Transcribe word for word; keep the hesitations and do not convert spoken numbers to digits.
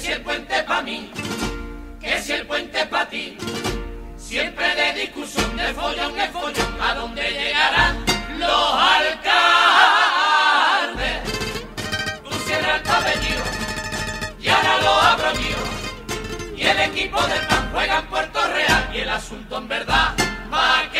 si el puente pa' mí, que si el puente pa' ti. Siempre de discusión, de follón en follón, a dónde llegarán los alcaldes. Tú cierras el pabellón y ahora los abro yo. Y el equipo del P A N juega en Puerto Real y el asunto en verdad va a